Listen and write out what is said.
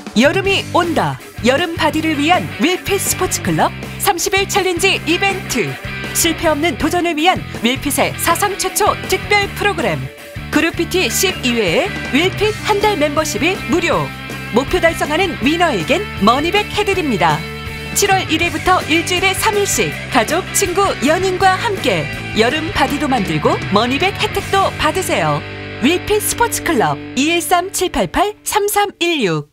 여름이 온다. 여름 바디를 위한 윌핏 스포츠클럽 30일 챌린지 이벤트. 실패 없는 도전을 위한 윌핏의 사상 최초 특별 프로그램. 그룹 PT 12회에 윌핏 한 달 멤버십이 무료. 목표 달성하는 위너에겐 머니백 해드립니다. 7월 1일부터 일주일에 3일씩 가족, 친구, 연인과 함께 여름 바디도 만들고 머니백 혜택도 받으세요. 윌핏 스포츠클럽 213-788-3316